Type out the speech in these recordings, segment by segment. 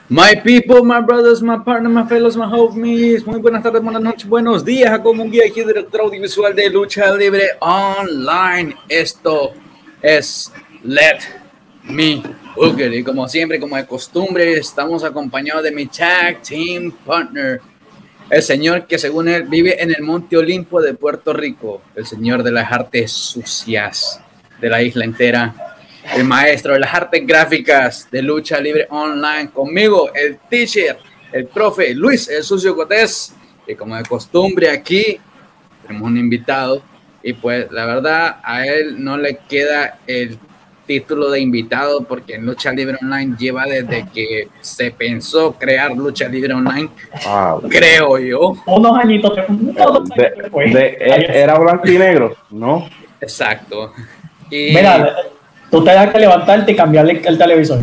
My people, my brothers, my partners, my fellows, my homies. Muy buenas tardes, buenas noches, buenos días. Como un guía aquí, director audiovisual de Lucha Libre Online. Esto es Let Me Booker. Y como siempre, como de costumbre, estamos acompañados de mi tag team partner, el señor que según él vive en el Monte Olimpo de Puerto Rico, el señor de las artes sucias de la isla entera, el maestro de las artes gráficas de Lucha Libre Online, conmigo, el teacher, el profe Luis, el Sucio Cotés, y como de costumbre aquí tenemos un invitado, y pues la verdad a él no le queda el título de invitado porque en Lucha Libre Online lleva desde que se pensó crear Lucha Libre Online, creo yo. Unos añitos después. Era blanco y negro, ¿no? Exacto. Y mira, tú te das que levantarte y cambiarle el televisor.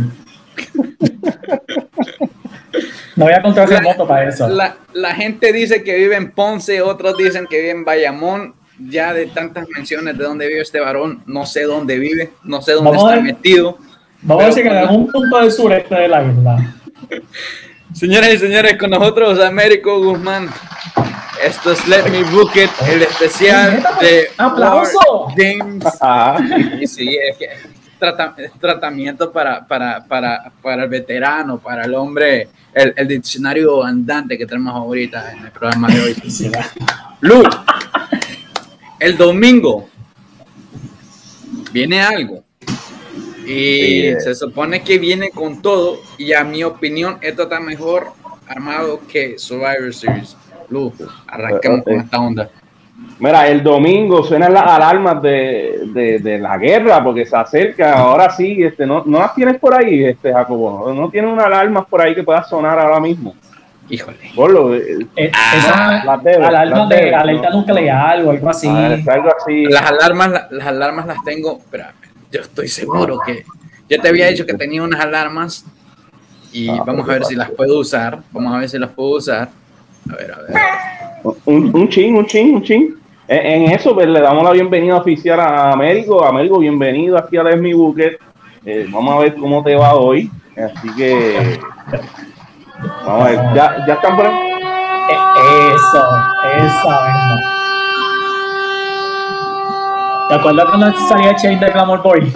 No voy a encontrar remoto para eso. La gente dice que vive en Ponce, otros dicen que vive en Bayamón. Ya de tantas menciones de dónde vive este varón, no sé dónde vive, no sé dónde está metido. Vamos a decir que en algún punto del sureste de la isla. Señoras y señores, con nosotros Américo Guzmán. Esto es Let Me Book It, el especial de ¡aplauso! James. Y sí, es que tratamiento para el veterano, para el hombre, el diccionario andante que tenemos ahorita en el programa de hoy. Luz, el domingo viene algo y se supone que viene con todo, y a mi opinión esto está mejor armado que Survivor Series. Luz, arranquemos con esta onda. Mira, el domingo suenan las alarmas de la guerra porque se acerca. Ahora sí, no las tienes por ahí, Jacobo. No tienes unas alarmas por ahí que pueda sonar ahora mismo. Híjole. Alarmas de alerta nuclear o algo así. Algo así. Las alarmas las tengo, pero yo estoy seguro que yo te había dicho que tenía unas alarmas y vamos a ver si las puedo usar. A ver. Un chin. En eso, pues, le damos la bienvenida oficial a Américo. Américo, bienvenido aquí a Let Me Book It. Vamos a ver cómo te va hoy. Así que vamos a ver, ya están por ahí. Esa verdad. ¿Te acuerdas cuando salía Chain de Glamour Boy?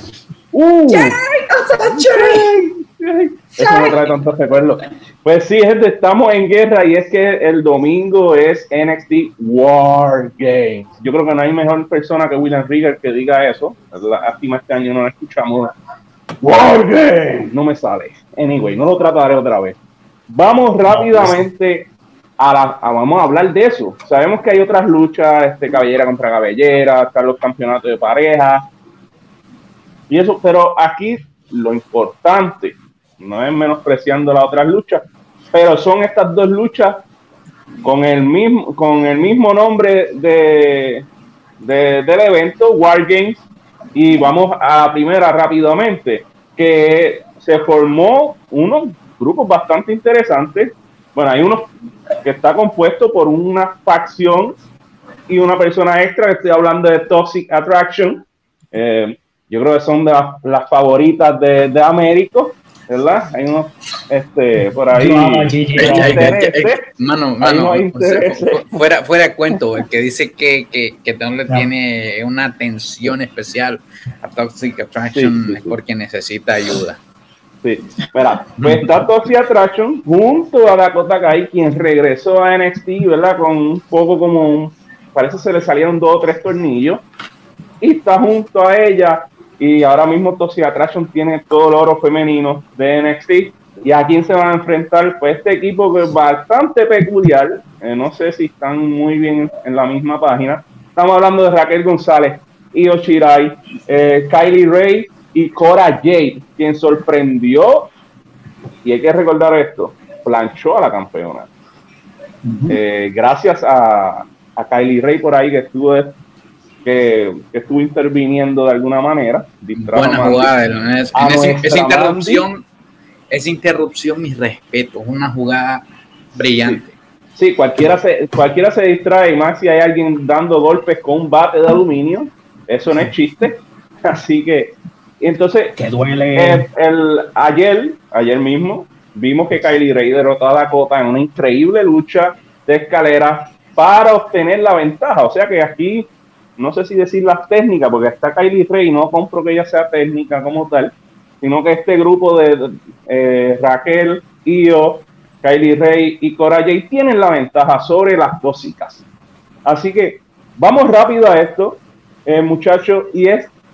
Eso me trae tantos recuerdos. Pues sí, gente, estamos en guerra y es que el domingo es NXT War Games. Yo creo que no hay mejor persona que William Regal que diga eso. Lástima, este año no lo escuchamos. War Games, no me sale. Anyway, no lo trataré otra vez. Vamos rápidamente vamos a hablar de eso. Sabemos que hay otras luchas, cabellera contra cabellera, están los campeonatos de pareja y eso, pero aquí lo importante no es menospreciando las otras luchas, pero son estas dos luchas con el mismo nombre del evento, War Games. Y vamos a la primera rápidamente, que se formó unos grupos bastante interesantes. Bueno, hay uno que está compuesto por una facción y una persona extra, que estoy hablando de Toxic Attraction. Yo creo que son de las favoritas de Américo, ¿verdad? Hay unos por ahí. Fuera de cuento, el que dice que no le tiene una atención especial a Toxic Attraction es porque necesita ayuda. Sí, mira, pues está Toxic Attraction junto a Dakota Kai, quien regresó a NXT, ¿verdad? Con un poco parece que se le salieron 2 o 3 tornillos, y está junto a ella. Y ahora mismo Toxic Attraction tiene todo el oro femenino de NXT. ¿Y a quién se van a enfrentar? Pues este equipo que es bastante peculiar. No sé si están muy bien en la misma página. Estamos hablando de Raquel González, Io Shirai, Kylie Ray y Cora Jade, quien sorprendió, y hay que recordar esto, planchó a la campeona. Gracias a Kylie Ray por ahí, que estuvo interviniendo de alguna manera. Buena jugada, esa interrupción, mi respeto, es una jugada brillante. Sí, cualquiera se distrae, y más si hay alguien dando golpes con un bate de aluminio, eso no es chiste. Así que, entonces, que duele. Ayer mismo, vimos que Kylie Ray derrotó a Dakota en una increíble lucha de escalera para obtener la ventaja. O sea que aquí, no sé si decir las técnicas, porque está Kylie Ray, no compro que ella sea técnica como tal, sino que este grupo de Raquel, Io, Kylie Ray y Cora Jade tienen la ventaja sobre las tóxicas. Así que vamos rápido a esto, muchachos, y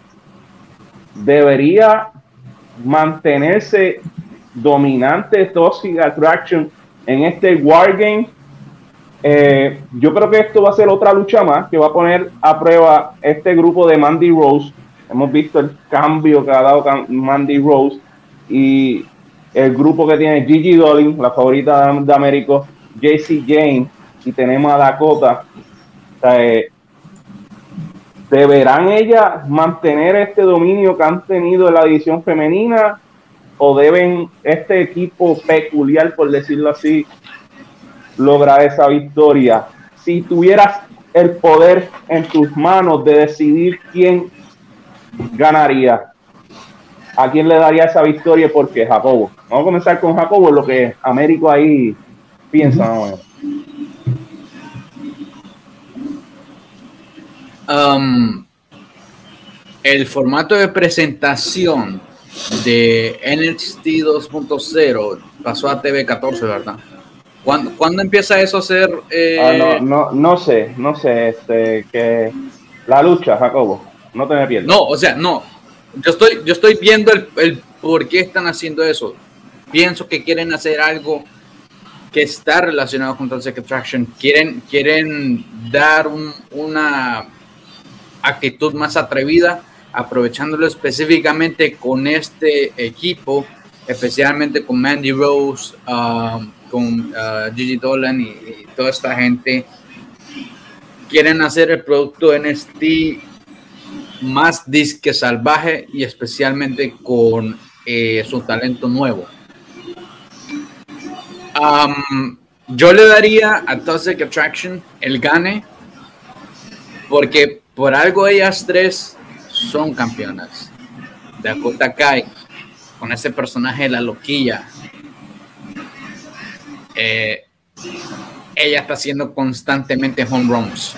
debería mantenerse dominante Toxic Attraction en este Wargame. Yo creo que esto va a ser otra lucha más que va a poner a prueba este grupo de Mandy Rose. Hemos visto el cambio que ha dado Mandy Rose y el grupo que tiene Gigi Dolin, la favorita de Américo, Jacy Jane, y tenemos a Dakota. ¿Deberán ellas mantener este dominio que han tenido en la división femenina o deben este equipo peculiar, por decirlo así, lograr esa victoria? Si tuvieras el poder en tus manos de decidir quién ganaría, ¿a quién le daría esa victoria? Porque Jacobo, vamos a comenzar con Jacobo, lo que Américo ahí piensa, ¿no? El formato de presentación de NXT 2.0 pasó a TV 14, ¿verdad? ¿Cuándo empieza eso a ser? No sé, que la lucha, Jacobo, no te me pierdas. No, o sea, no. Yo estoy viendo el por qué están haciendo eso. Pienso que quieren hacer algo que está relacionado con Toxic Attraction. Quieren dar una actitud más atrevida, aprovechándolo específicamente con este equipo, especialmente con Mandy Rose, con Gigi Dolan y toda esta gente. Quieren hacer el producto NXT más disque salvaje y especialmente con su talento nuevo. Yo le daría a Toxic Attraction el gane, porque por algo ellas tres son campeonas. Dakota Kai, con ese personaje de la loquilla, ella está haciendo constantemente home runs.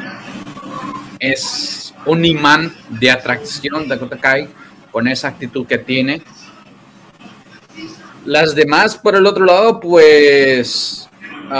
Es un imán de atracción Dakota Kai con esa actitud que tiene. Las demás, por el otro lado, pues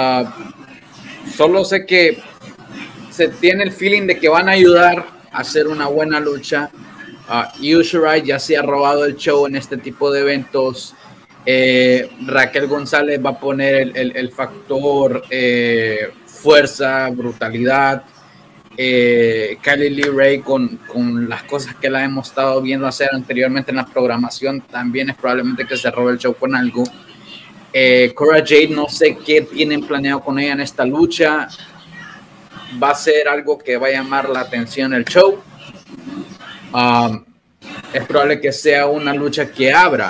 solo sé que se tiene el feeling de que van a ayudar a hacer una buena lucha. Io Shirai ya se ha robado el show en este tipo de eventos. Raquel González va a poner el factor fuerza, brutalidad. Kylie Lee Ray con las cosas que la hemos estado viendo hacer anteriormente en la programación, también es probablemente que se robe el show con algo. Cora Jade, no sé qué tienen planeado con ella en esta lucha. Va a ser algo que va a llamar la atención el show. Es probable que sea una lucha que abra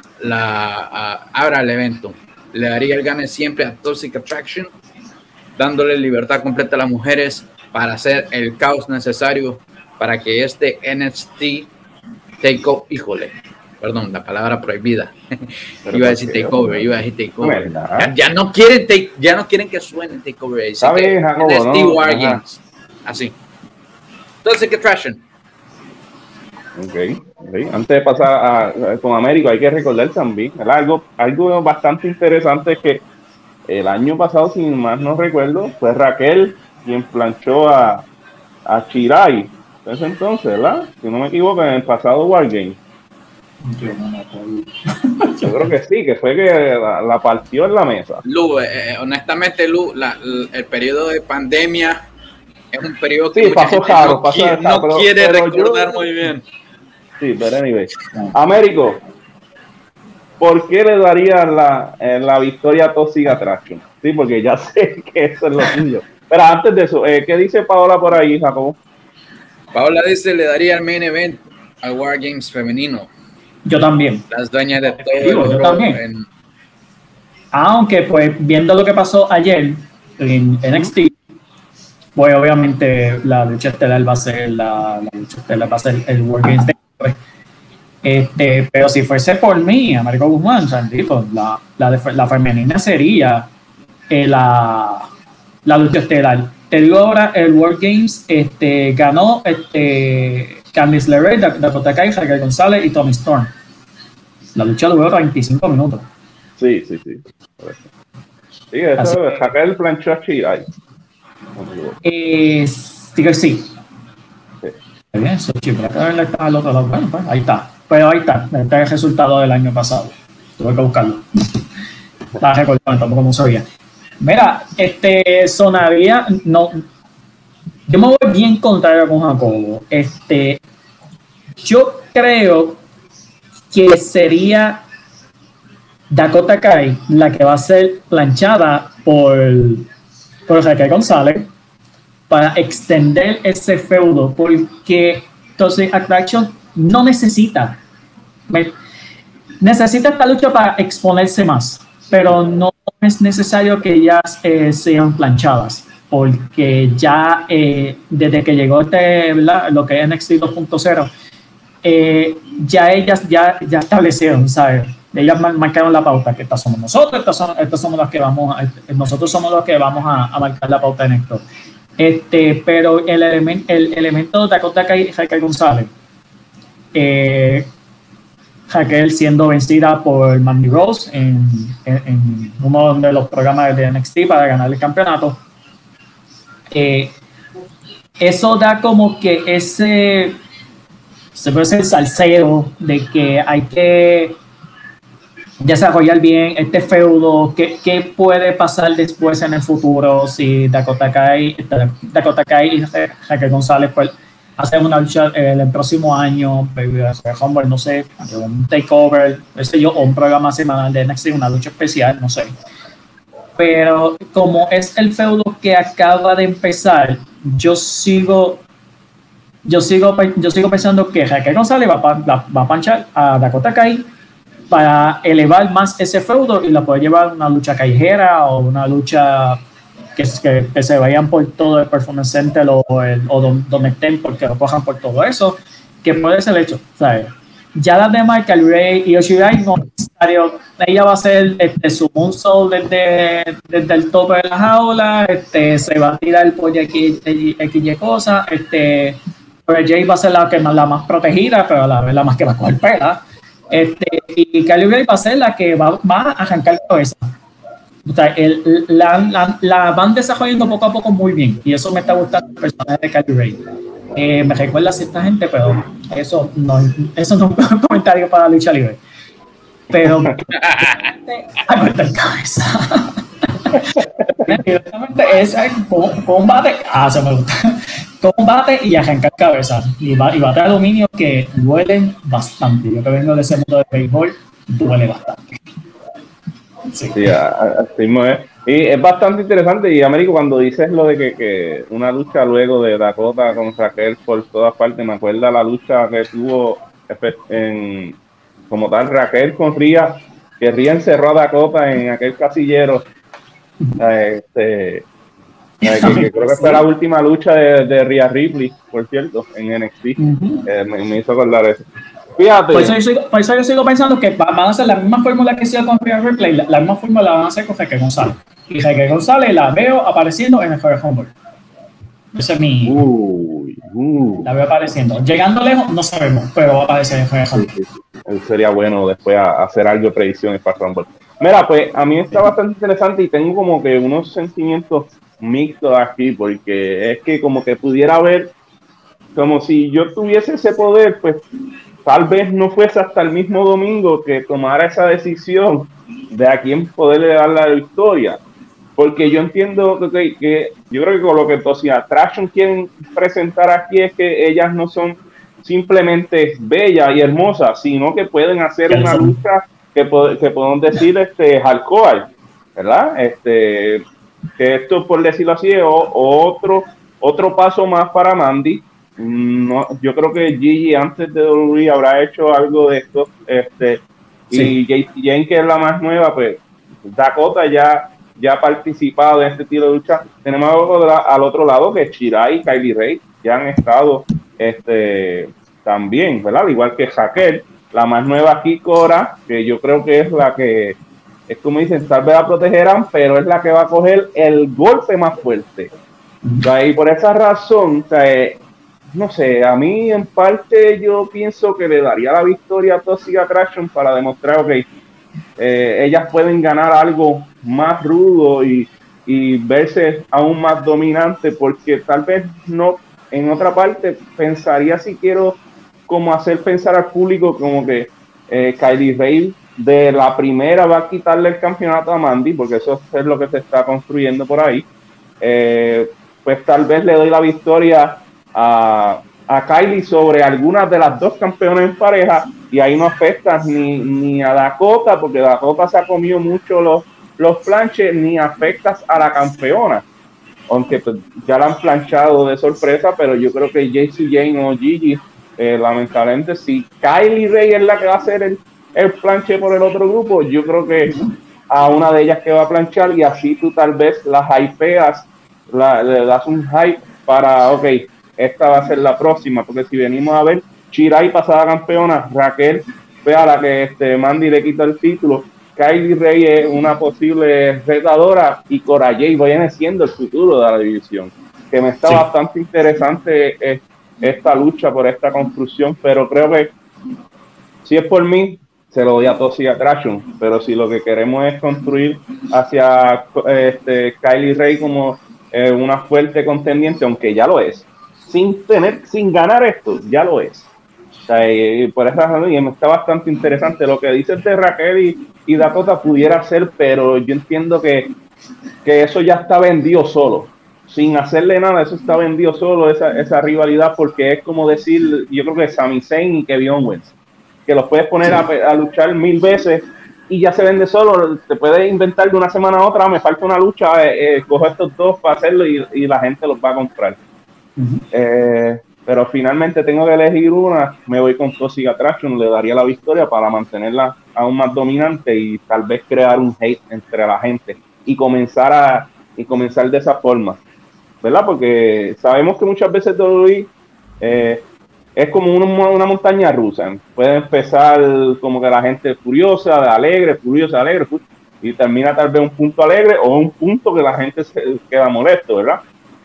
el evento. Le daría el gane siempre a Toxic Attraction, dándole libertad completa a las mujeres para hacer el caos necesario para que este NXT Takeover, híjole, perdón, la palabra prohibida. Iba a decir takeover. Ya no quieren que suene takeover. NXT War Games. Así. Entonces, ¿qué trashen? Okay. Antes de pasar con Américo, hay que recordar también algo bastante interesante, es que el año pasado, si más no recuerdo, fue Raquel quien planchó a Shirai. Entonces, ¿verdad? Si no me equivoco, en el pasado Wargame. Yo creo que sí, que fue que la partió en la mesa. Lu, honestamente, Lu, el periodo de pandemia es un periodo que sí, pasó raro, no quiere recordar muy bien. Sí, pero anyway. Américo, ¿por qué le daría la victoria a Toxic Attraction? Sí, porque ya sé que eso es lo tuyo. Pero antes de eso, ¿qué dice Paola por ahí, Jacobo? Paola dice, le daría el main event al War Games femenino. Yo también. Las dueñas de todo. Yo también. Aunque, pues, viendo lo que pasó ayer en NXT, pues, obviamente, la lucha estelar va a ser el War Games. Pero si fuese por mí, Américo Guzmán, Sandito, la femenina sería la lucha estelar. Te digo ahora, el World Games ganó Candice LeRae, Dakota Kai, Raquel González y Tommy Storm. La lucha duró 25 minutos. Sí. Sí, eso es Raquel planchó a Chirai. Sí. Bien, eso, chico, está al otro lado. Bueno, pues ahí está. Pero ahí está el resultado del año pasado. Tuve que buscarlo. Estaba recordando, tampoco no sabía. Mira, sonaría, no, yo me voy bien contrario con Jacobo. Yo creo que sería Dakota Kai la que va a ser planchada por Raquel González para extender ese feudo, porque entonces Attraction no necesita esta lucha para exponerse más, pero no es necesario que ellas sean planchadas, porque ya desde que llegó lo que es NXT 2.0, ya ellas ya establecieron, ¿sabes? Ellas marcaron la pauta, que estas somos nosotros, estas somos las que nosotros somos los que vamos a marcar la pauta en esto. Pero el elemento de Dakota Kai y Raquel González, Raquel siendo vencida por Mandy Rose en uno de los programas de NXT para ganar el campeonato, eso da como que se puede ser salsero de que hay que desarrollar bien este feudo, qué puede pasar después en el futuro si Dakota Kai y Raquel González pues hacen una lucha el próximo año, Humble, no sé, un takeover, o un programa semanal de NXT, una lucha especial, no sé. Pero como es el feudo que acaba de empezar, yo sigo pensando que Raquel González va a panchar a Dakota Kai para elevar más ese feudo y la puede llevar a una lucha callejera o una lucha que se vayan por todo el Performance Center o donde estén, porque lo cojan por todo eso, que puede ser hecho, ¿sabes? Ya las demás, Calray y Yoshirai, no es necesario. Ella va a hacer su moonsault desde el tope de la jaula, se va a tirar por X cosas, pero Jay va a ser la más protegida, pero a la vez la más que va a coger pela. Y Calibray va a ser la que va a arrancar cabeza. O sea, la van desarrollando poco a poco muy bien, y eso me está gustando el personaje de Calibray. Me recuerda a cierta gente, pero eso no es un comentario para la lucha libre. Pero a cortar cabeza. Es combate, se me gusta. Combate y arrancar cabeza y bate de aluminio que duelen bastante. Yo que vengo de ese mundo de béisbol, duele bastante. Sí, así es. Y es bastante interesante. Y Américo, cuando dices lo de que una lucha luego de Dakota con Raquel por todas partes, me acuerda la lucha que tuvo como tal Raquel con Rhea, que Rhea encerró a Dakota en aquel casillero. Que creo que fue la última lucha de Rhea Ripley, por cierto, en NXT. Me hizo acordar eso. Fíjate. Por eso yo sigo pensando que van a hacer la misma fórmula que hicieron con Rhea Ripley, la misma fórmula la van a hacer con Raquel González. Y Raquel González la veo apareciendo en el Royal Rumble. Ese es mi. La veo apareciendo. Llegando lejos, no sabemos, pero va a aparecer en el Royal Rumble. Sí. Sería bueno después hacer algo de predicciones para Rumble. Mira, pues a mí está bastante interesante y tengo como que unos sentimientos mixtos aquí, porque es que como que pudiera ver, como si yo tuviese ese poder, pues tal vez no fuese hasta el mismo domingo que tomara esa decisión de a quién poderle dar la victoria, porque yo entiendo que yo creo que con lo que entonces Attraction quieren presentar aquí es que ellas no son simplemente bellas y hermosas, sino que pueden hacer una lucha que podemos decir hardcore, ¿verdad? Que esto, por decirlo así, es otro paso más para Mandy. No, yo creo que Gigi antes de WWE habrá hecho algo de esto, sí. Y Jane, que es la más nueva, pues Dakota ya ha participado en este estilo de lucha. Tenemos al otro lado que Shirai y Kylie Ray ya han estado también, ¿verdad? Al igual que Raquel. la más nueva Kikora, que yo creo que es la que, es como dicen, tal vez la protegerán, pero es la que va a coger el golpe más fuerte. O sea, y por esa razón, o sea, no sé, a mí en parte yo pienso que le daría la victoria a Toxic Attraction para demostrar, ok, ellas pueden ganar algo más rudo y verse aún más dominante, porque tal vez no, en otra parte pensaría si quiero como hacer pensar al público como que Kylie Ray de la primera va a quitarle el campeonato a Mandy, porque eso es lo que se está construyendo por ahí. Pues tal vez le doy la victoria a Kylie sobre algunas de las dos campeonas en pareja, y ahí no afecta ni a Dakota, porque Dakota se ha comido mucho los planches, ni afectas a la campeona, aunque pues, ya la han planchado de sorpresa, pero yo creo que JC Jane o Gigi, lamentablemente, si Kylie Ray es la que va a hacer el planche por el otro grupo, yo creo que a una de ellas que va a planchar, y así tú tal vez la hypeas, le das un hype para, ok, esta va a ser la próxima, porque si venimos a ver, Shirai pasada campeona, Raquel vea la que Mandy le quita el título, Kylie Ray es una posible retadora, y Cora Jade viene siendo el futuro de la división, que me está bastante interesante esta lucha por esta construcción, pero creo que si es por mí, se lo doy a Toxic Attraction, pero si lo que queremos es construir hacia Kylie Ray como una fuerte contendiente, aunque ya lo es, sin ganar esto, ya lo es. O sea, y por esa razón, y me está bastante interesante lo que dices de Raquel y Dakota, pudiera ser, pero yo entiendo que eso ya está vendido solo, sin hacerle nada, eso está vendido solo, esa rivalidad, porque es como decir, yo creo que Sami Zayn y Kevin Owens, que los puedes poner a luchar 1000 veces y ya se vende solo, te puedes inventar de una semana a otra, me falta una lucha, cojo estos dos para hacerlo y la gente los va a comprar. Pero finalmente tengo que elegir una, me voy con Toxic Attraction, le daría la victoria para mantenerla aún más dominante y tal vez crear un hate entre la gente y comenzar de esa forma, ¿verdad? Porque sabemos que muchas veces WWE es como una montaña rusa, puede empezar como que la gente furiosa, alegre, y termina tal vez un punto alegre o un punto que la gente se queda molesto, ¿verdad?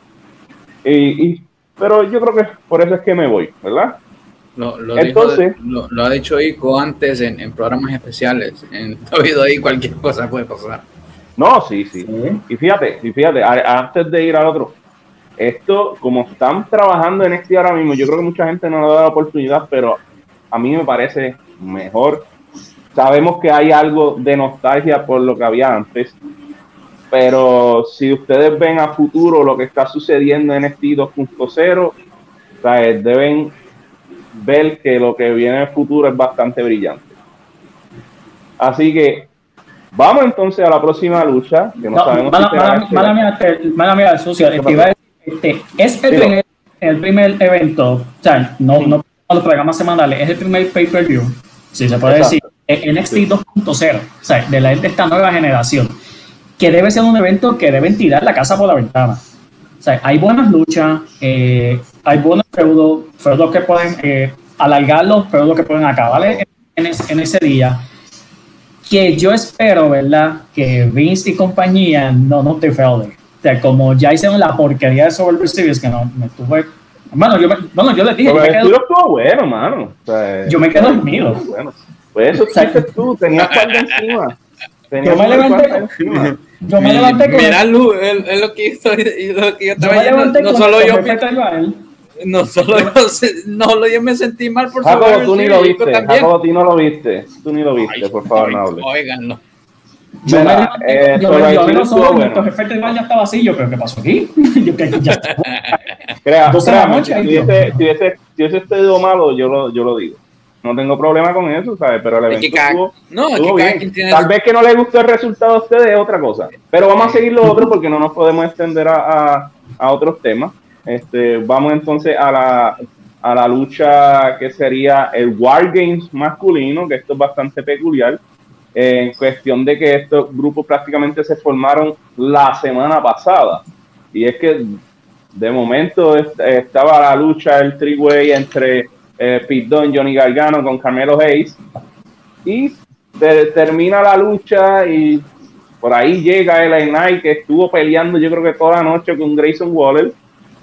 Pero yo creo que por eso es que me voy, ¿verdad? Entonces, lo ha dicho Ico antes en programas especiales. En WWE cualquier cosa puede pasar. No, sí. Y fíjate, antes de ir al otro, esto, como están trabajando en NXT ahora mismo, yo creo que mucha gente no le da la oportunidad, pero a mí me parece mejor. Sabemos que hay algo de nostalgia por lo que había antes, pero si ustedes ven a futuro lo que está sucediendo en NXT 2.0, deben ver que lo que viene en el futuro es bastante brillante. Así que vamos entonces a la próxima lucha, que no sabemos si mala mía, socio, es el primer evento, o sea, no los programas semanales, es el primer pay-per-view, si se puede decir, NXT 2.0, o sea, de esta nueva generación, que debe ser un evento que deben tirar la casa por la ventana. O sea, hay buenas luchas, hay buenos feudos que pueden alargarlos, feudos que pueden acabar en ese día, que yo espero, ¿verdad?, que Vince y compañía no te fail. O sea, como ya hicieron la porquería de Survivor Series, que no me estuve... yo les dije... estuvo bueno, mano. O sea, yo me quedé dormido. Bueno. Pues eso hiciste tú, tenías par de encima. Yo me levanté con... Mira, Lu, es lo que yo estaba viendo. Yo me sentí mal por Jacobo, tú ni lo viste. Jacobo, tú no lo viste. Por favor, no hables. Óiganlo. Yo ya estaba así, yo creo que pasó aquí. Si ese estudio malo, yo lo digo. No tengo problema con eso, ¿sabes? Pero el evento estuvo bien. Tal vez que no le gustó el resultado a ustedes es otra cosa. Pero vamos a seguir lo otro porque no nos podemos extender a otros temas. Vamos entonces a la lucha que sería el War Games masculino, que esto es bastante peculiar. En cuestión de que estos grupos prácticamente se formaron la semana pasada. Y es que de momento estaba la lucha, el three-way entre Pete Dunne, Johnny Gargano con Carmelo Hayes. Y termina la lucha y por ahí llega LA Knight, que estuvo peleando yo creo que toda la noche con Grayson Waller,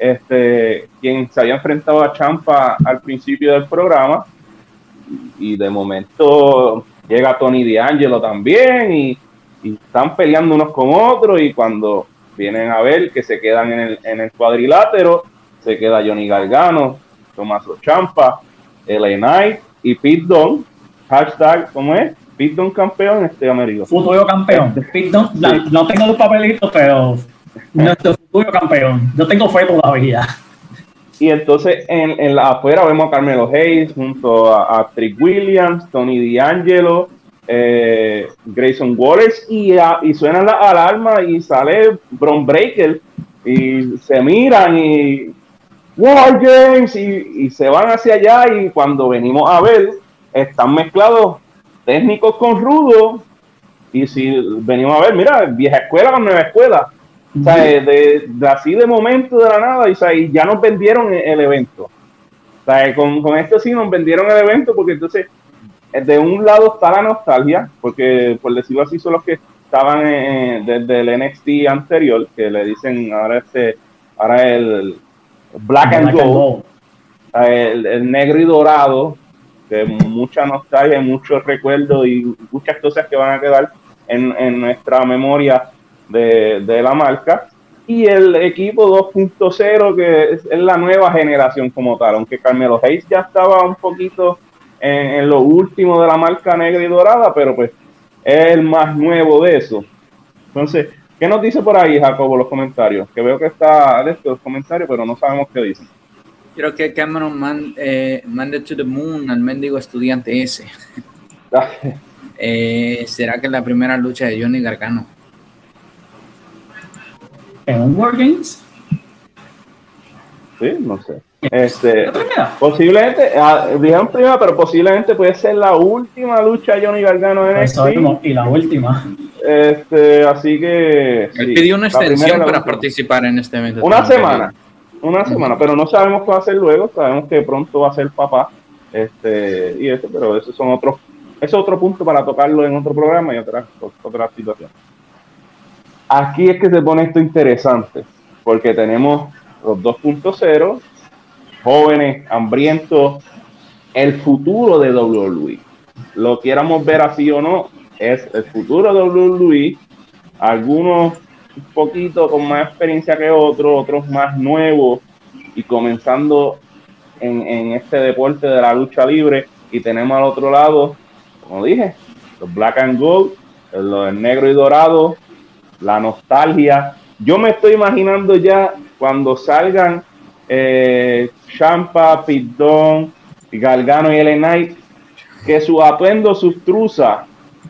quien se había enfrentado a Ciampa al principio del programa. Y de momento llega Tony D'Angelo también y están peleando unos con otros, y cuando vienen a ver que se quedan en el cuadrilátero, se queda Johnny Gargano, Tommaso Ciampa, LA Knight y Pete Dunne. Hashtag, ¿cómo es? Pete Dunne campeón, Américo. Futuro campeón. Pete Dunne, sí. No tengo los papelitos, pero nuestro futuro campeón. Yo tengo fe todavía. Y entonces en la afuera vemos a Carmelo Hayes junto a Trick Williams, Tony D'Angelo, Grayson Waller, y suenan las alarmas y sale Bron Breakker y se miran y War Games y se van hacia allá, y cuando venimos a ver están mezclados técnicos con rudos, y si venimos a ver, mira, vieja escuela con nueva escuela. O sea, así de momento de la nada, y ya nos vendieron el evento. O sea, con esto sí nos vendieron el evento, porque entonces de un lado está la nostalgia, porque por decirlo así son los que estaban desde el NXT anterior, que le dicen ahora el Black and Gold, el negro y dorado, que mucha nostalgia, muchos recuerdos y muchas cosas que van a quedar en nuestra memoria de la marca. Y el equipo 2.0, que es la nueva generación como tal, aunque Carmelo Hayes ya estaba un poquito en lo último de la marca negra y dorada, pero pues es el más nuevo de eso. Entonces, ¿qué nos dice por ahí, Jacobo, los comentarios? Que veo que está de estos comentarios, pero no sabemos qué dicen. Quiero que Cameron mande to the moon al mendigo estudiante ese. ¿Será que es la primera lucha de Johnny Gargano? ¿En un War Games? Sí, no sé. Posiblemente, dijeron primera, pero posiblemente puede ser la última lucha de Johnny Gargano en NXT. Y la última. Así que él pidió una extensión para participar en este evento. Una semana, pero no sabemos qué va a hacer luego. Sabemos que pronto va a ser papá. Pero esos son es otro punto para tocarlo en otro programa y otra situación. Aquí es que se pone esto interesante, porque tenemos los 2.0, jóvenes, hambrientos, el futuro de WWE. Lo quieramos ver así o no, es el futuro de WWE. Algunos un poquito con más experiencia que otros más nuevos, y comenzando en este deporte de la lucha libre. Y tenemos al otro lado, como dije, los Black and Gold, los negro y dorado, la nostalgia. Yo me estoy imaginando ya cuando salgan Ciampa, Pete Dunne, Gargano y LA Knight, que sus atuendos, sus truzas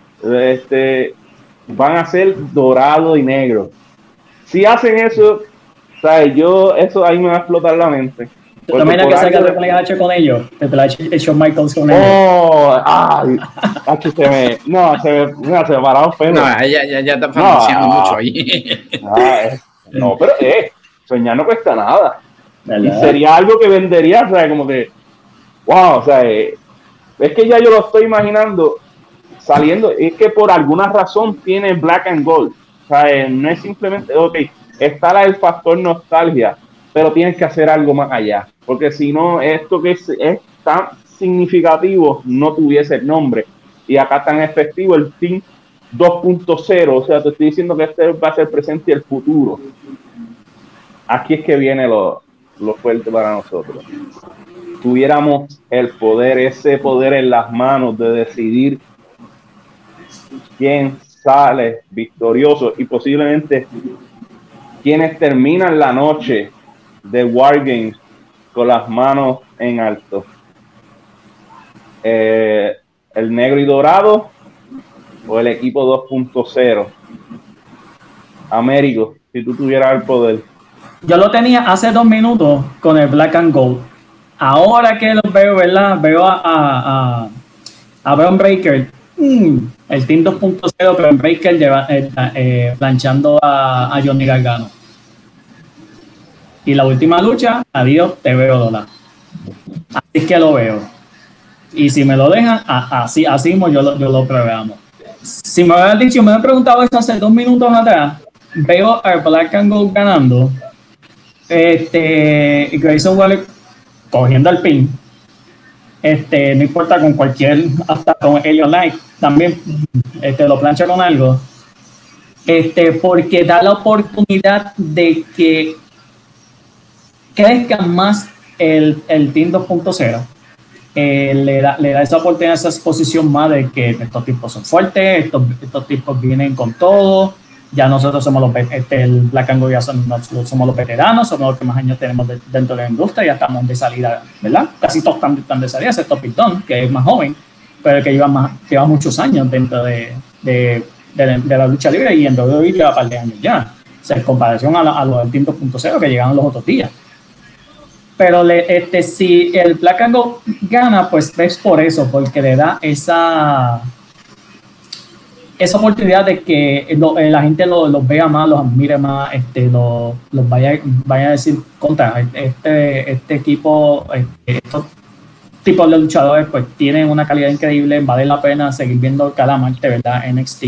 van a ser dorado y negro. Si hacen eso, ¿sabes? Eso ahí me va a explotar la mente. ¿Tú también que salga de Triple H con ellos? De Triple H, Shawn Michaels con ellos. Se me pararon pelos. No, ya está fantaseando mucho ahí. No, pero soñar no cuesta nada. ¿Verdad? Y sería algo que vendería, o sea, como que, wow, o sea, es que ya yo lo estoy imaginando saliendo. Es que por alguna razón tiene Black and Gold. O sea, no es simplemente, está el factor nostalgia, pero tienes que hacer algo más allá, porque si no, esto que es tan significativo no tuviese el nombre. Y acá tan efectivo el Team 2.0, o sea, te estoy diciendo que este va a ser presente y el futuro. Aquí es que viene lo fuerte para nosotros. Tuviéramos el poder, ese poder en las manos de decidir quién sale victorioso y posiblemente quienes terminan la noche de War Games con las manos en alto. El negro y dorado o el equipo 2.0. Américo, si tú tuvieras el poder. Yo lo tenía hace 2 minutos con el Black and Gold. Ahora que los veo, ¿verdad? Veo a Bron Breakker. El Team 2.0, Bron Breakker planchando a Johnny Gargano. Y la última lucha, adiós, te veo dólar. Así es que lo veo. Y si me lo dejan, así mismo yo lo programo. Si me hubieran preguntado eso hace 2 minutos atrás, veo a Black and Gold ganando, y Grayson Waller cogiendo el pin, no importa con cualquier, hasta con Elliot Knight, también lo plancha con algo, porque da la oportunidad de que crezca más el Team 2.0. Le da esa oportunidad, esa exposición más de que estos tipos son fuertes, estos tipos vienen con todo. Ya nosotros somos el Black and Gold ya somos los veteranos, somos los que más años tenemos dentro de la industria, ya estamos de salida, ¿verdad? Casi todos están de salida, excepto Pete Dunne, que es más joven, pero que lleva muchos años dentro de la lucha libre, y en WWE lleva un par de años ya, o sea, en comparación a los del Team 2.0 que llegaron los otros días. Pero si el Black and Gold gana, pues es por eso, porque le da esa oportunidad de que la gente los vea más, los admire más, los vaya a decir contra este equipo, estos tipos de luchadores pues tienen una calidad increíble, vale la pena seguir viendo cada martes, ¿verdad? NXT.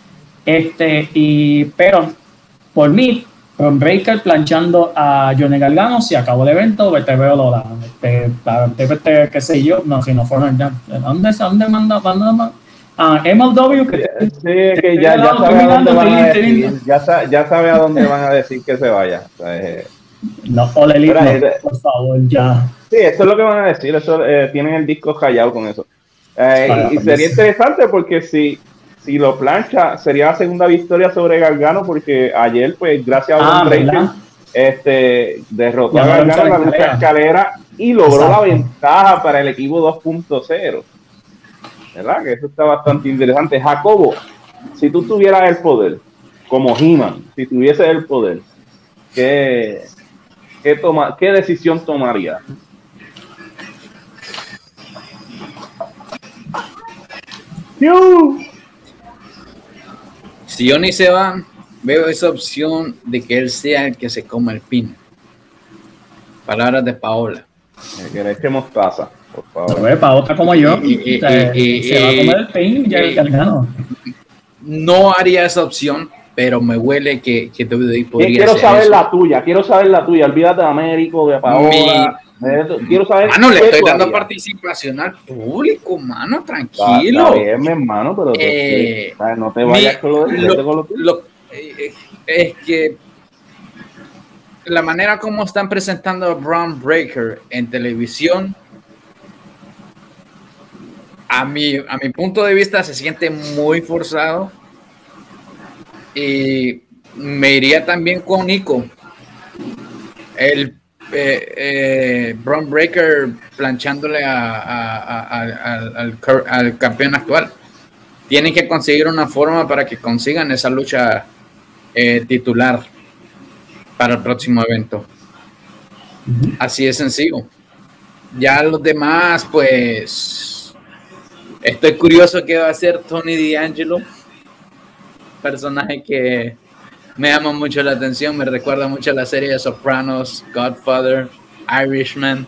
Pero por mí, Bron Breakker planchando a Johnny Gargano, si acabó el evento, te veo Lola, qué sé yo, no, si no fueron ya, ¿dónde manda? MLW, que ya sabe a dónde van a decir, ya sabe a dónde van a decir que se vaya. No, por favor, ya. Sí, eso es lo que van a decir, eso tienen el disco callado con eso. Y sería interesante porque si lo plancha, sería la segunda victoria sobre Gargano, porque ayer, pues, gracias a Bron Breakker, derrotó a Gargano en la lucha escalera y logró la ventaja para el equipo 2.0. ¿Verdad? Que eso está bastante interesante. Jacobo, si tú tuvieras el poder, como He-Man, si tuvieses el poder, ¿qué decisión tomarías? Si Johnny se va, veo esa opción de que él sea el que se coma el pin. Palabras de Paola. Que le echemos taza, por favor. No, Paola como yo, se va a comer el pin ya el Gargano. No haría esa opción, pero me huele que podría quiero ser saber eso. quiero saber la tuya. Olvídate de Américo, de Paola. Quiero saber. Mano, le estoy dando participación al público, mano, tranquilo. Está bien, mi hermano, pero no te vayas con lo es que la manera como están presentando a Bron Breakker en televisión, a mi punto de vista, se siente muy forzado. Y me iría también con Nico. El Bron Breakker planchándole al campeón actual. Tienen que conseguir una forma para que consigan esa lucha titular para el próximo evento. Así de sencillo. Ya los demás, pues estoy curioso qué va a hacer Tony D'Angelo, personaje que me llama mucho la atención, me recuerda mucho a la serie de Sopranos, Godfather, Irishman.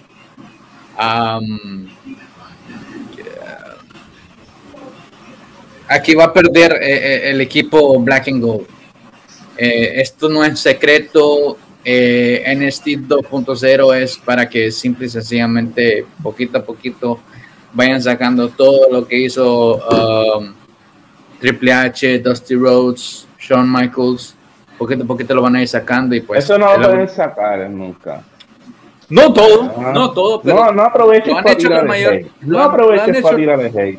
Aquí va a perder el equipo Black and Gold. Esto no es secreto. NXT 2.0 es para que simple y sencillamente, poquito a poquito, vayan sacando todo lo que hizo Triple H, Dusty Rhodes, Shawn Michaels. Poquito a poquito lo van a ir sacando y pues eso no lo pueden sacar nunca. No todo, pero no aproveches para tirar el hate. No aproveches para tirar el hate.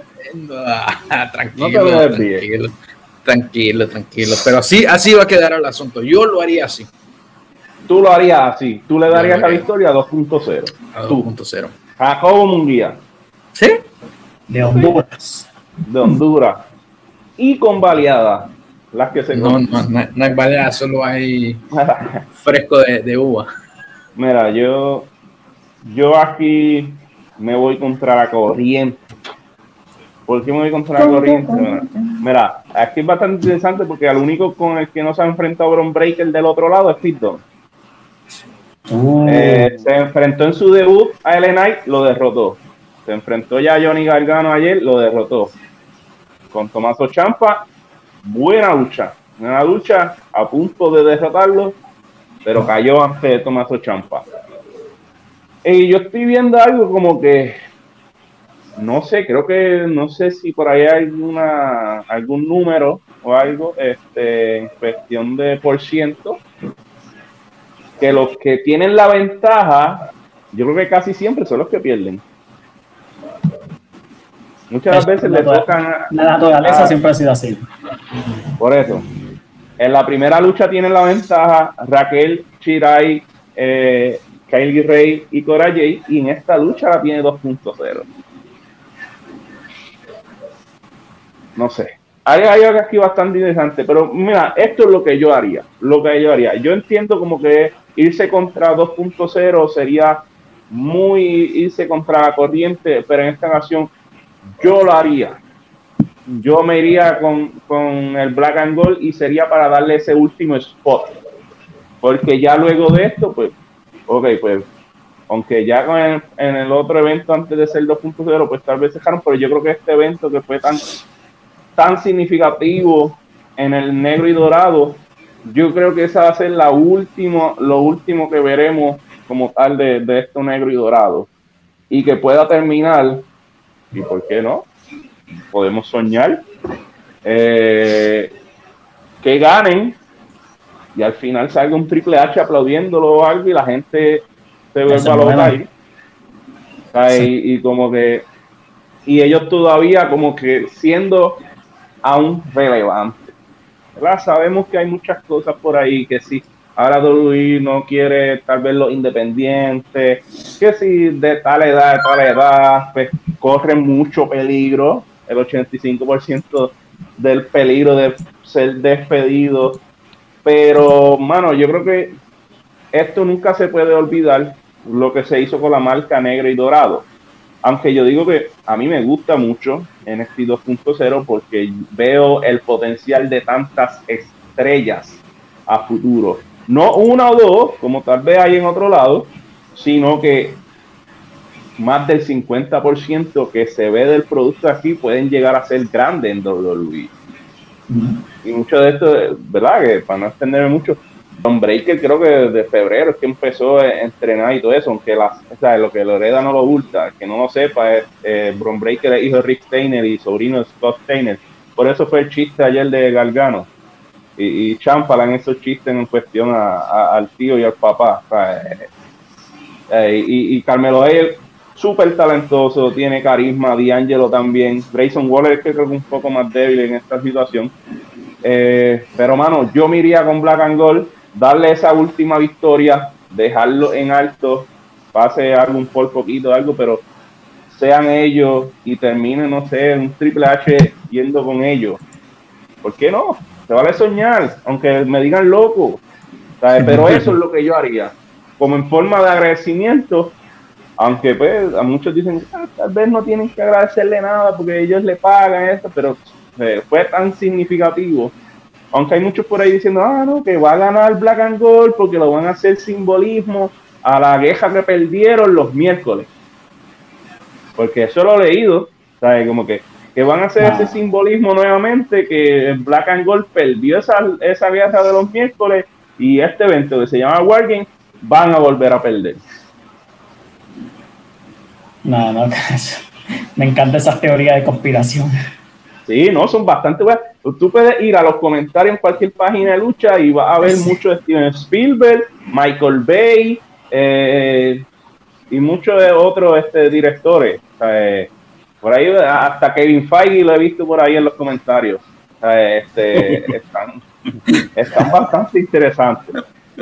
Tranquilo. Pero así va a quedar el asunto. Yo lo haría así. Tú lo harías así. Tú le darías la victoria a 2.0. A 2.0. Jacobo Munguía. ¿Sí? De Honduras. Y con baleada. Las que se no hay baleada, solo hay fresco de uva. Mira, yo aquí me voy contra la corriente. ¿Por qué me voy contra la corriente? Mira, aquí es bastante interesante porque al único con el que no se ha enfrentado Bron Breakker del otro lado es Pete Dunne. Se enfrentó en su debut a LA Knight, lo derrotó. Se enfrentó ya a Johnny Gargano ayer, lo derrotó. Con Tommaso Ciampa, buena lucha, a punto de derrotarlo, pero cayó ante Tommaso Ciampa. Y yo estoy viendo algo como que, no sé si por ahí hay algún número o algo, en cuestión de por ciento, que los que tienen la ventaja, yo creo que casi siempre son los que pierden. Muchas veces le tocan... La naturaleza siempre ha sido así. Por eso. En la primera lucha tienen la ventaja Raquel, Shirai, Kylie Ray y Cora Jade, y en esta lucha la tiene 2.0. No sé. Hay algo aquí bastante interesante, pero mira, esto es lo que yo haría. Yo entiendo como que irse contra 2.0 sería muy irse contra la corriente, pero en esta ocasión yo lo haría. Yo me iría con el Black and Gold y sería para darle ese último spot. Porque ya luego de esto, pues, pues, aunque ya en el otro evento antes de ser 2.0, pues tal vez dejaron, pero yo creo que este evento que fue tan significativo en el negro y dorado, yo creo que esa va a ser lo último que veremos como tal de esto negro y dorado. Y que pueda terminar, y por qué no, podemos soñar, que ganen y al final salga un Triple H aplaudiéndolo o algo y la gente se vuelva loca ahí. Sí. Y como que ellos todavía como que siendo aún relevantes, ¿verdad? Sabemos que hay muchas cosas por ahí que sí, ahora WWE no quiere tal vez los independientes, que si de tal edad, pues corren mucho peligro, el 85% del peligro de ser despedido, pero mano, yo creo que esto nunca se puede olvidar lo que se hizo con la marca negro y dorado, aunque yo digo que a mí me gusta mucho NXT 2.0 porque veo el potencial de tantas estrellas a futuro. No una o dos, como tal vez hay en otro lado, sino que más del 50% que se ve del producto aquí pueden llegar a ser grandes en WWE. Y mucho de esto, ¿verdad? Que para no extenderme mucho, Bron Breakker creo que desde febrero es que empezó a entrenar y todo eso, aunque lo que Loreda no lo oculta, que no lo sepa, Bron Breakker es hijo de Rick Steiner y sobrino de Scott Steiner. Por eso fue el chiste ayer de Gargano. Y Ciampa en esos chistes en cuestión al tío y al papá. Y Carmelo Hayes, súper talentoso, tiene carisma. D'Angelo también. Grayson Waller es que creo que un poco más débil en esta situación. Pero, mano, yo me iría con Black and Gold, darle esa última victoria, dejarlo en alto, pase algo por poquito, algo, pero sean ellos y terminen, no sé, un Triple H yendo con ellos. ¿Por qué no? Se vale soñar, aunque me digan loco, ¿sabes? Pero eso es lo que yo haría, como en forma de agradecimiento, aunque pues a muchos dicen, tal vez no tienen que agradecerle nada porque ellos le pagan esto, pero fue tan significativo, aunque hay muchos por ahí diciendo, no, que va a ganar Black and Gold porque lo van a hacer simbolismo a la queja que perdieron los miércoles, porque eso lo he leído, ¿sabes? Como que van a hacer ese simbolismo nuevamente, que Black and Gold perdió esa guerra de los miércoles y este evento que se llama War Games van a volver a perder. No, me encanta esas teorías de conspiración. Sí, no, son bastante buenas. Tú puedes ir a los comentarios en cualquier página de lucha y vas a ver mucho de Steven Spielberg, Michael Bay y muchos de otros directores. Por ahí hasta Kevin Feige lo he visto por ahí en los comentarios. Están bastante interesantes.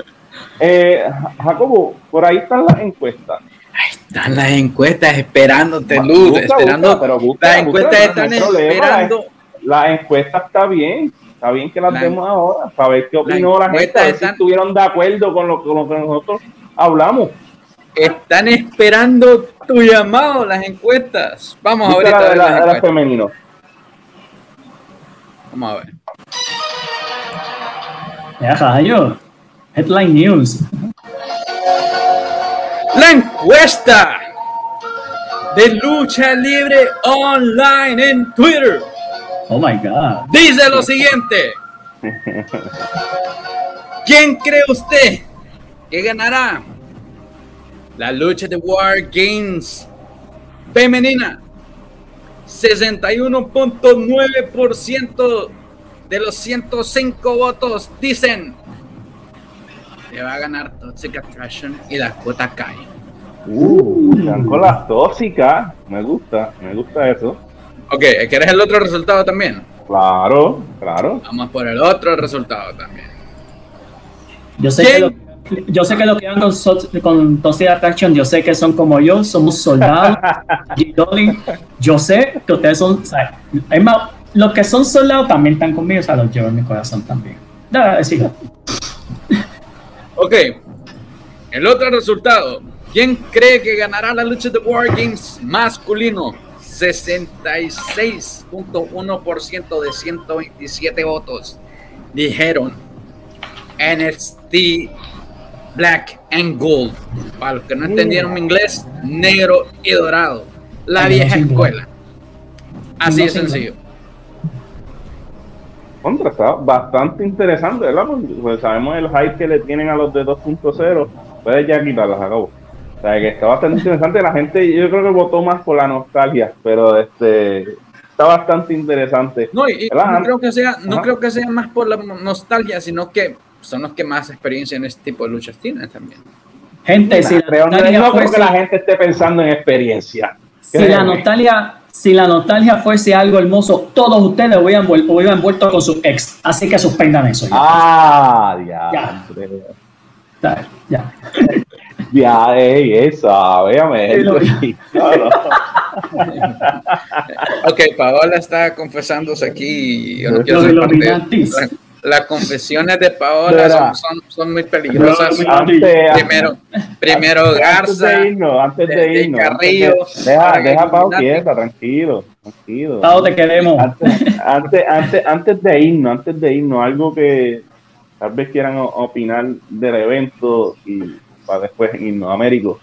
Jacobo, por ahí están las encuestas. Ahí están las encuestas esperándote, Luz. Las encuestas están esperando. La encuesta está bien que las demos ahora, para ver qué opinó la gente, a ver si estuvieron de acuerdo con lo que nosotros hablamos. Están esperando tu llamado, las encuestas. Vamos ahorita a ver las encuestas. Femenino. Vamos a ver. Ya, rayo. Headline News. La encuesta de Lucha Libre Online en Twitter. Oh my God. Dice lo siguiente. ¿Quién cree usted que ganará la lucha de War Games femenina? 61.9% de los 105 votos dicen que va a ganar Toxic Attraction y Dakota Kai. Están con las tóxicas. Me gusta eso. Ok, ¿quieres el otro resultado también? Claro. Vamos por el otro resultado también. Yo sé que lo que hagan con Toxic Attraction, yo sé que son como yo, somos soldados. Yo sé que ustedes son, o sea, es más, los que son soldados también están conmigo, o sea, los llevo en mi corazón también. Siga. Ok, el otro resultado. ¿Quién cree que ganará la lucha de War Games masculino? 66.1% de 127 votos dijeron NXT Black and Gold. Para los que no entendieron mi inglés, negro y dorado. La vieja escuela. Así de sencillo. Contra, está bastante interesante, ¿verdad? Pues sabemos el hype que le tienen a los de 2.0. Puedes ya quitarlas, acabo. O sea, que está bastante interesante. La gente, yo creo que votó más por la nostalgia, pero está bastante interesante. No, y no creo que sea más por la nostalgia, sino que son los que más experiencia en este tipo de luchas tienen también. Gente, no creo que la gente esté pensando en experiencia. Si la nostalgia fuese algo hermoso, todos ustedes hubieran vuelto con su ex. Así que suspendan eso. Ya, esa, véame. Ok, Paola está confesándose aquí. Yo no quiero ser parte. Las confesiones de Paola son muy peligrosas. Primero Garza. Antes de irnos. Carrillo. Deja Pau quieta, tranquilo. Pau, te queremos. Antes de irnos, algo que tal vez quieran opinar del evento y para después irnos a Américo.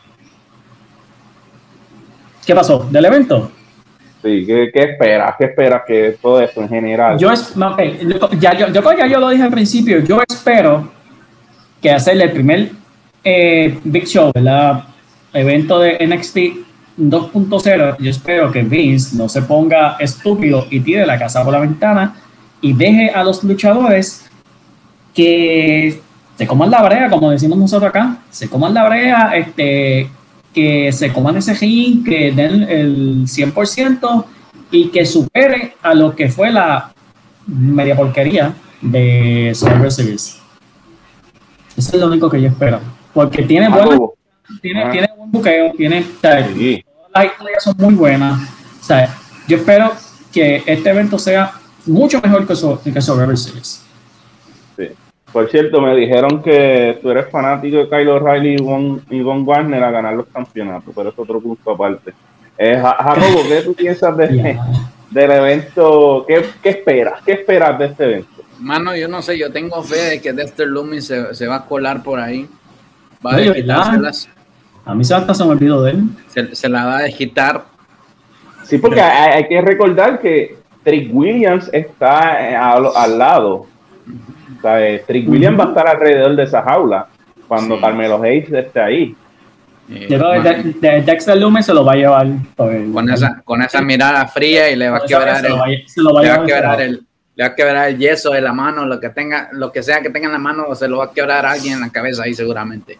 ¿Qué pasó? ¿Del evento? Sí, ¿qué esperas? ¿Qué esperas que todo esto en general? Yo lo dije al principio, yo espero que hacerle el primer Big Show, ¿verdad? Evento de NXT 2.0, yo espero que Vince no se ponga estúpido y tire la casa por la ventana y deje a los luchadores que se coman la brea, como decimos nosotros acá, se coman la brea, que se coman ese ring, que den el 100% y que supere a lo que fue la media porquería de Survivor Series. Eso es lo único que yo espero. Porque tiene buen buqueo, todas las historias son muy buenas. O sea, yo espero que este evento sea mucho mejor que Survivor Series. Sí. Por cierto, me dijeron que tú eres fanático de Kyle O'Reilly y Von Wagner a ganar los campeonatos, pero es otro punto aparte. Jacobo, ¿qué tú piensas del evento? ¿Qué esperas? ¿Qué esperas de este evento? Mano, yo no sé, yo tengo fe de que Dexter Lumis se va a colar por ahí. Va a Oye, desquitárselas. A mí se me olvidó de él. Se la va a desquitar. Sí, porque hay que recordar que Trick Williams está al lado. O sea, Trick Williams va a estar alrededor de esa jaula cuando Carmelo Hayes esté ahí. Yo creo que Dexter Lumis se lo va a llevar con esa mirada fría y le va a quebrar le va a quebrar el yeso de la mano, lo que sea que tenga en la mano, se lo va a quebrar a alguien en la cabeza ahí seguramente.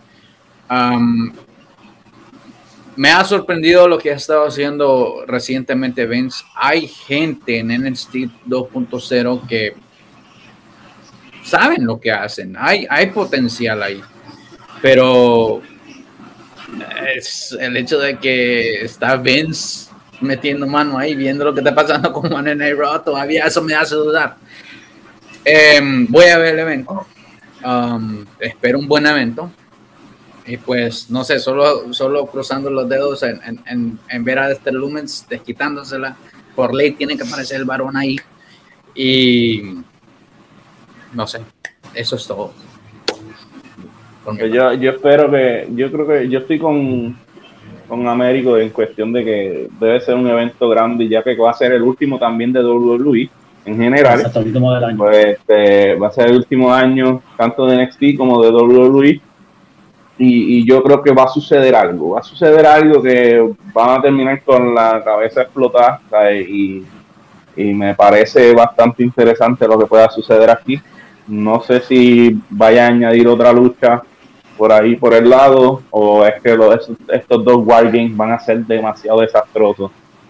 Me ha sorprendido lo que ha estado haciendo recientemente Vince. Hay gente en NXT 2.0 que saben lo que hacen, hay potencial ahí, pero es el hecho de que está Vince metiendo mano ahí, viendo lo que está pasando con Monday Night Raw, todavía eso me hace dudar. Voy a ver el evento, espero un buen evento y pues no sé, solo cruzando los dedos en ver a Dexter Lumis desquitándosela. Por ley tiene que aparecer el varón ahí y no sé, eso es todo. Pues yo espero yo creo que yo estoy con Américo en cuestión de que debe ser un evento grande, ya que va a ser el último también de WWE en general. Exacto, el último del año. Pues va a ser el último año tanto de NXT como de WWE. Y yo creo que va a suceder algo que van a terminar con la cabeza explotada, ¿sabes? Y me parece bastante interesante lo que pueda suceder aquí. No sé si vaya a añadir otra lucha por ahí, por el lado, o es que estos dos Wargames van a ser demasiado desastrosos.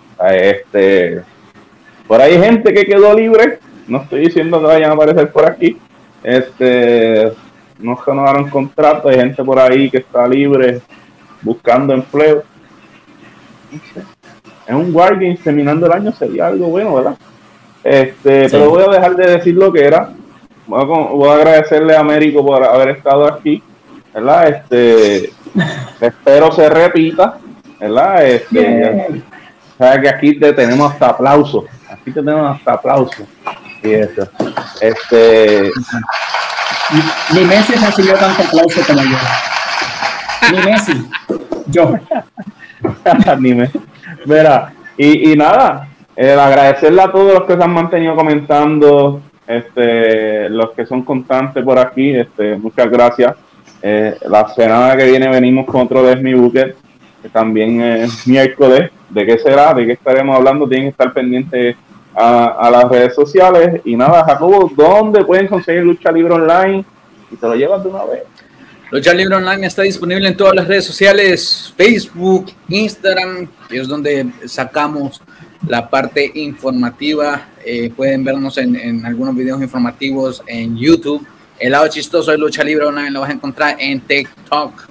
Por ahí hay gente que quedó libre, no estoy diciendo que vayan a aparecer por aquí, no renovaron contrato, hay gente por ahí que está libre buscando empleo. No sé. Es un Wargames terminando el año, sería algo bueno, ¿verdad? Sí. Pero voy a dejar de decir lo que era. Voy a agradecerle a Américo por haber estado aquí, ¿verdad? Espero se repita, ¿verdad? Sabes que aquí te tenemos hasta aplausos. Y eso. Ni Messi recibió tanto aplauso como yo. Ni Messi. Yo. Ni Messi. Mira, y nada, agradecerle a todos los que se han mantenido comentando, los que son constantes por aquí, muchas gracias. La semana que viene venimos con otro de mi Booker, que también es miércoles. ¿De qué será? ¿De qué estaremos hablando? Tienen que estar pendientes a las redes sociales. Y nada, Jacobo, ¿dónde pueden conseguir Lucha Libre Online? Y te lo llevas de una vez. Lucha Libre Online está disponible en todas las redes sociales, Facebook, Instagram, que es donde sacamos la parte informativa. Pueden vernos en algunos videos informativos en YouTube. El lado chistoso de Lucha Libre Online lo vas a encontrar en TikTok.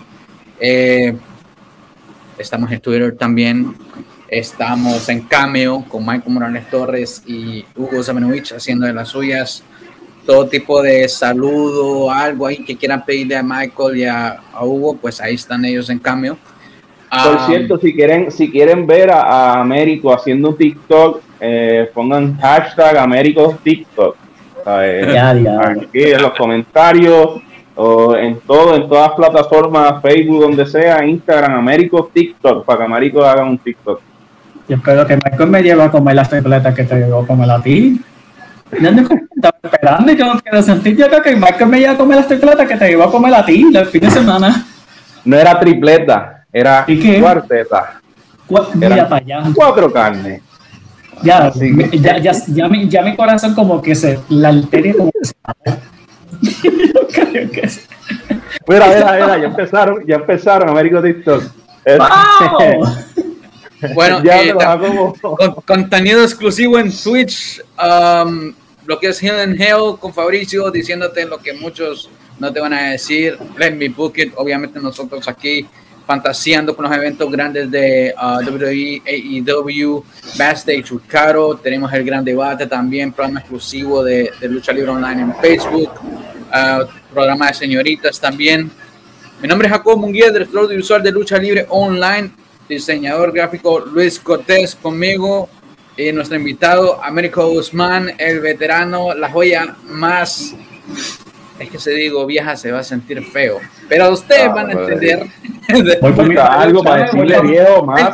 Estamos en Twitter también. Estamos en Cameo con Michael Morales Torres y Hugo Zamenovich haciendo de las suyas. Todo tipo de saludo, algo ahí que quieran pedirle a Michael y a Hugo, pues ahí están ellos en Cameo. Por cierto, si quieren ver a Américo haciendo un TikTok, pongan hashtag Américo TikTok. Aquí en los comentarios o en todas las plataformas, Facebook, donde sea, Instagram, Américo TikTok, para que Américo haga un TikTok. Yo espero que Michael me lleve a comer las tripletas que te llevo a comer a ti. Estaba esperando y yo quiero sentir yo que Michael me lleva a comer las tripletas que te llevo a comer a ti el fin de semana. No era tripleta, era cuarteta. Mira para allá. 4 carnes. Ya mi corazón como que la arteria como que se yo creo que sí. Mira, ya empezaron Américo TikTok. ¡Wow! Bueno, contenido exclusivo en Twitch, lo que es Hell in Hell con Fabricio, diciéndote lo que muchos no te van a decir. Let me book it. Obviamente nosotros aquí fantaseando con los eventos grandes de WWE, AEW, Backstage with Caro. Tenemos el gran debate también, programa exclusivo de Lucha Libre Online en Facebook, programa de señoritas también. Mi nombre es Jacobo Munguía, director audiovisual de Lucha Libre Online, diseñador gráfico Luis Cortés conmigo, y nuestro invitado Américo Guzmán, el veterano, la joya más, es que se digo vieja se va a sentir feo, pero ustedes van a entender. Algo para decirle viejo más.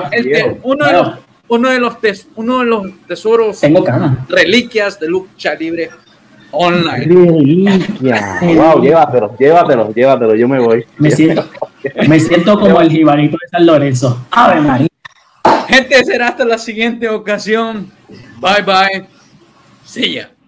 Uno de los tesoros, reliquias de Lucha Libre Online. Reliquia. Wow, llévatelo, yo me voy. Me siento como el jibarito de San Lorenzo. Ave María. Gente, será hasta la siguiente ocasión. Bye bye. See ya.